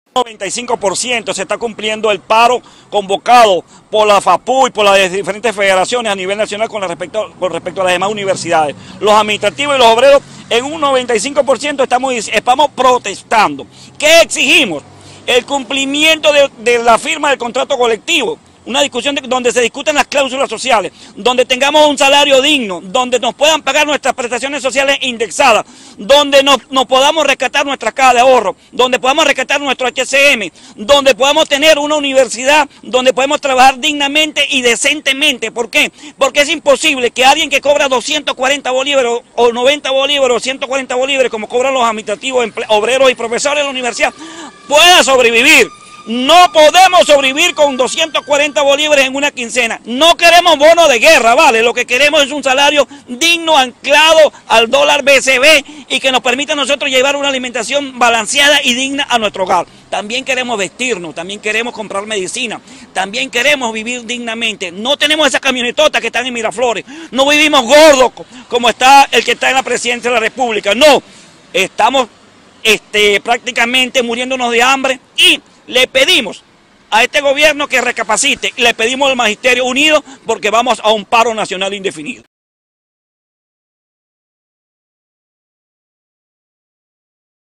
95% se está cumpliendo el paro convocado por la FAPU y por las diferentes federaciones a nivel nacional con respecto a las demás universidades. Los administrativos y los obreros en un 95% estamos protestando. ¿Qué exigimos? El cumplimiento de la firma del contrato colectivo. Una discusión donde se discuten las cláusulas sociales, donde tengamos un salario digno, donde nos puedan pagar nuestras prestaciones sociales indexadas, donde nos podamos rescatar nuestras cajas de ahorro, donde podamos rescatar nuestro HCM, donde podamos tener una universidad, donde podemos trabajar dignamente y decentemente. ¿Por qué? Porque es imposible que alguien que cobra 240 bolívares o 90 bolívares o 140 bolívares, como cobran los administrativos, obreros y profesores de la universidad, pueda sobrevivir. No podemos sobrevivir con 240 bolívares en una quincena. No queremos bono de guerra, ¿vale? Lo que queremos es un salario digno, anclado al dólar BCB y que nos permita a nosotros llevar una alimentación balanceada y digna a nuestro hogar. También queremos vestirnos, también queremos comprar medicina, también queremos vivir dignamente. No tenemos esas camionetotas que están en Miraflores. No vivimos gordos como está el que está en la presidencia de la República. No, estamos prácticamente muriéndonos de hambre y le pedimos a este gobierno que recapacite, le pedimos al Magisterio Unido porque vamos a un paro nacional indefinido.